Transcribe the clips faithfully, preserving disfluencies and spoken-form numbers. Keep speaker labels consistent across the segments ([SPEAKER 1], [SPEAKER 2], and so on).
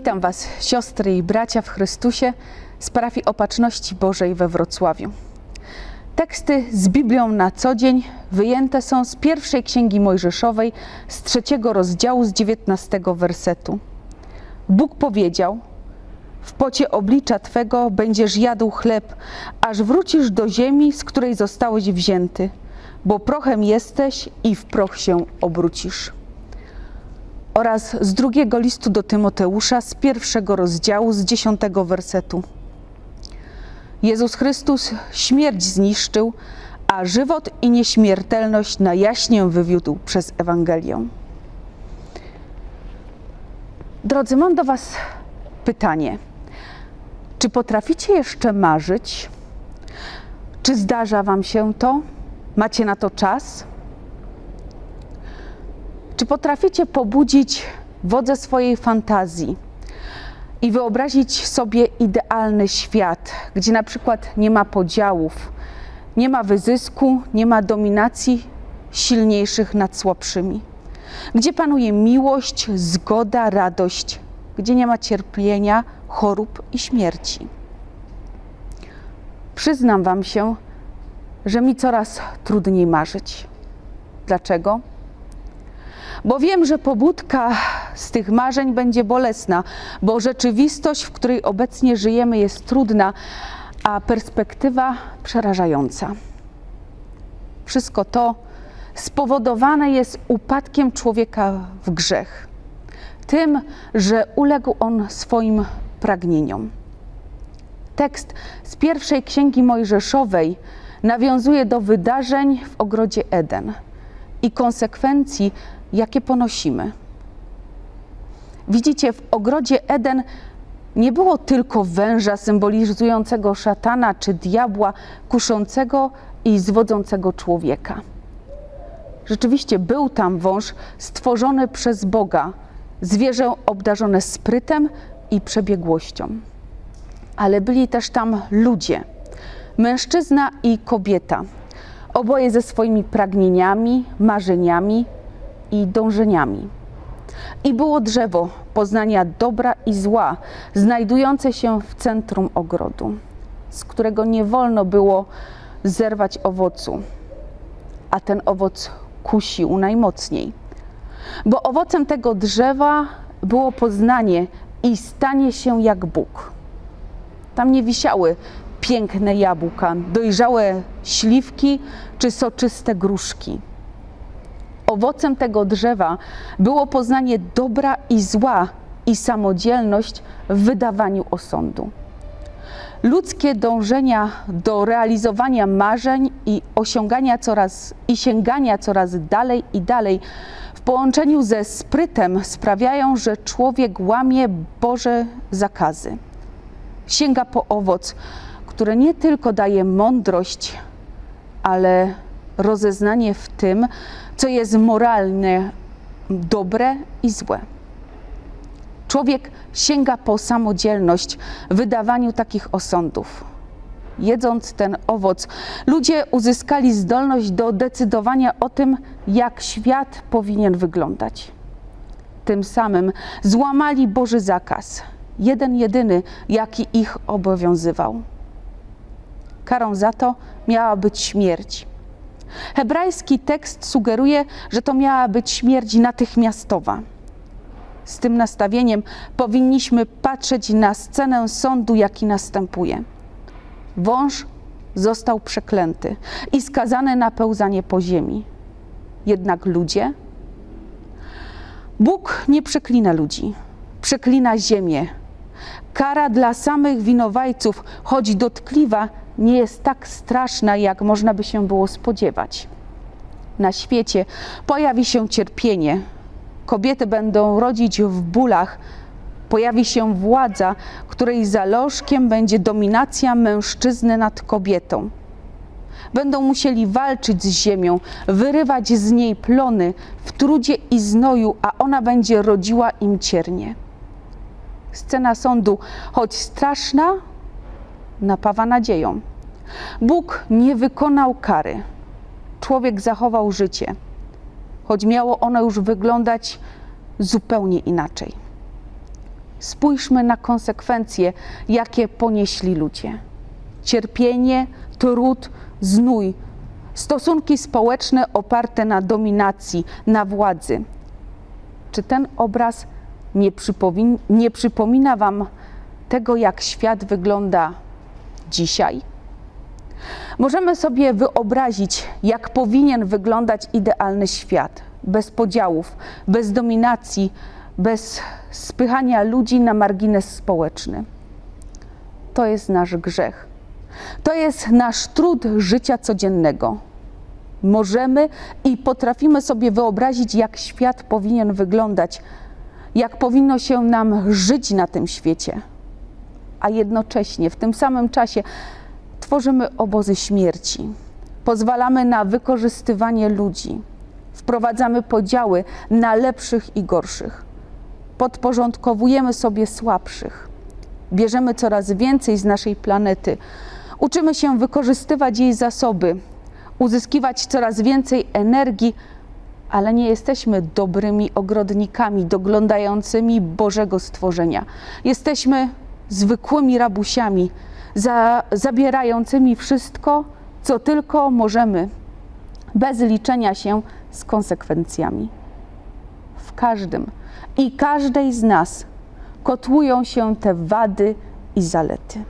[SPEAKER 1] Witam Was, siostry i bracia w Chrystusie z parafii Opatrzności Bożej we Wrocławiu. Teksty z Biblią na co dzień wyjęte są z pierwszej Księgi Mojżeszowej, z trzeciego rozdziału, z dziewiętnastego wersetu. Bóg powiedział: w pocie oblicza Twego będziesz jadł chleb, aż wrócisz do ziemi, z której zostałeś wzięty, bo prochem jesteś i w proch się obrócisz. Oraz z drugiego listu do Tymoteusza, z pierwszego rozdziału, z dziesiątego wersetu. Jezus Chrystus śmierć zniszczył, a żywot i nieśmiertelność na jaśnie wywiódł przez Ewangelię. Drodzy, mam do Was pytanie. Czy potraficie jeszcze marzyć? Czy zdarza Wam się to? Macie na to czas? Czy potraficie pobudzić wodze swojej fantazji i wyobrazić sobie idealny świat, gdzie na przykład nie ma podziałów, nie ma wyzysku, nie ma dominacji silniejszych nad słabszymi, gdzie panuje miłość, zgoda, radość, gdzie nie ma cierpienia, chorób i śmierci? Przyznam Wam się, że mi coraz trudniej marzyć. Dlaczego? Bo wiem, że pobudka z tych marzeń będzie bolesna, bo rzeczywistość, w której obecnie żyjemy, jest trudna, a perspektywa przerażająca. Wszystko to spowodowane jest upadkiem człowieka w grzech, tym, że uległ on swoim pragnieniom. Tekst z pierwszej Księgi Mojżeszowej nawiązuje do wydarzeń w ogrodzie Eden i konsekwencji, jakie ponosimy. Widzicie, w ogrodzie Eden nie było tylko węża symbolizującego szatana czy diabła, kuszącego i zwodzącego człowieka. Rzeczywiście był tam wąż stworzony przez Boga, zwierzę obdarzone sprytem i przebiegłością. Ale byli też tam ludzie, mężczyzna i kobieta, oboje ze swoimi pragnieniami, marzeniami i dążeniami. I było drzewo poznania dobra i zła, znajdujące się w centrum ogrodu, z którego nie wolno było zerwać owocu, a ten owoc kusił najmocniej. Bo owocem tego drzewa było poznanie i stanie się jak Bóg. Tam nie wisiały piękne jabłka, dojrzałe śliwki czy soczyste gruszki. Owocem tego drzewa było poznanie dobra i zła i samodzielność w wydawaniu osądu. Ludzkie dążenia do realizowania marzeń i osiągania coraz i sięgania coraz dalej i dalej w połączeniu ze sprytem sprawiają, że człowiek łamie Boże zakazy. Sięga po owoc, które nie tylko daje mądrość, ale rozeznanie w tym, co jest moralne, dobre i złe. Człowiek sięga po samodzielność w wydawaniu takich osądów. Jedząc ten owoc, ludzie uzyskali zdolność do decydowania o tym, jak świat powinien wyglądać. Tym samym złamali Boży zakaz, jeden jedyny, jaki ich obowiązywał. Karą za to miała być śmierć. Hebrajski tekst sugeruje, że to miała być śmierć natychmiastowa. Z tym nastawieniem powinniśmy patrzeć na scenę sądu, jaki następuje. Wąż został przeklęty i skazany na pełzanie po ziemi. Jednak ludzie? Bóg nie przeklina ludzi, przeklina ziemię. Kara dla samych winowajców, choć dotkliwa, nie jest tak straszna, jak można by się było spodziewać. Na świecie pojawi się cierpienie, kobiety będą rodzić w bólach, pojawi się władza, której zalążkiem będzie dominacja mężczyzny nad kobietą. Będą musieli walczyć z ziemią, wyrywać z niej plony w trudzie i znoju, a ona będzie rodziła im ciernie. Scena sądu, choć straszna, napawa nadzieją. Bóg nie wykonał kary. Człowiek zachował życie, choć miało ono już wyglądać zupełnie inaczej. Spójrzmy na konsekwencje, jakie ponieśli ludzie. Cierpienie, trud, znój, stosunki społeczne oparte na dominacji, na władzy. Czy ten obraz nie, przypomina, nie przypomina wam tego, jak świat wygląda dzisiaj? Możemy sobie wyobrazić, jak powinien wyglądać idealny świat, bez podziałów, bez dominacji, bez spychania ludzi na margines społeczny. To jest nasz grzech. To jest nasz trud życia codziennego. Możemy i potrafimy sobie wyobrazić, jak świat powinien wyglądać, jak powinno się nam żyć na tym świecie. A jednocześnie w tym samym czasie tworzymy obozy śmierci. Pozwalamy na wykorzystywanie ludzi. Wprowadzamy podziały na lepszych i gorszych. Podporządkowujemy sobie słabszych. Bierzemy coraz więcej z naszej planety. Uczymy się wykorzystywać jej zasoby, uzyskiwać coraz więcej energii, ale nie jesteśmy dobrymi ogrodnikami doglądającymi Bożego stworzenia. Jesteśmy zwykłymi rabusiami, za, zabierającymi wszystko, co tylko możemy, bez liczenia się z konsekwencjami. W każdym i każdej z nas kotłują się te wady i zalety.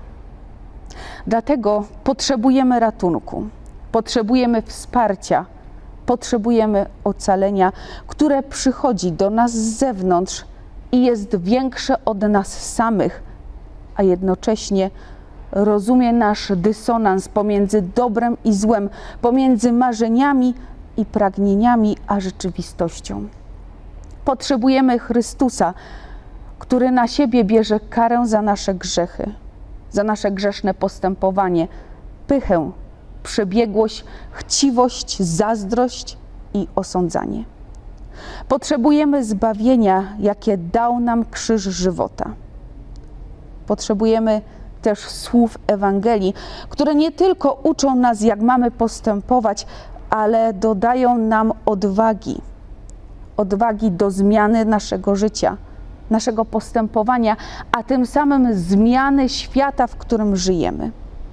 [SPEAKER 1] Dlatego potrzebujemy ratunku, potrzebujemy wsparcia, potrzebujemy ocalenia, które przychodzi do nas z zewnątrz i jest większe od nas samych, a jednocześnie rozumie nasz dysonans pomiędzy dobrem i złem, pomiędzy marzeniami i pragnieniami, a rzeczywistością. Potrzebujemy Chrystusa, który na siebie bierze karę za nasze grzechy, za nasze grzeszne postępowanie, pychę, przebiegłość, chciwość, zazdrość i osądzanie. Potrzebujemy zbawienia, jakie dał nam krzyż żywota. Potrzebujemy też słów Ewangelii, które nie tylko uczą nas, jak mamy postępować, ale dodają nam odwagi. Odwagi do zmiany naszego życia, naszego postępowania, a tym samym zmiany świata, w którym żyjemy.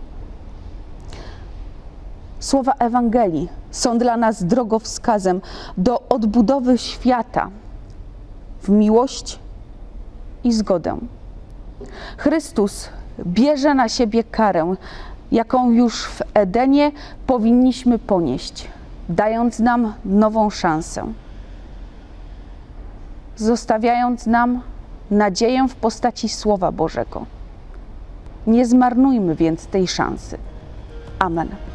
[SPEAKER 1] Słowa Ewangelii są dla nas drogowskazem do odbudowy świata w miłość i zgodę. Chrystus bierze na siebie karę, jaką już w Edenie powinniśmy ponieść, dając nam nową szansę, zostawiając nam nadzieję w postaci Słowa Bożego. Nie zmarnujmy więc tej szansy. Amen.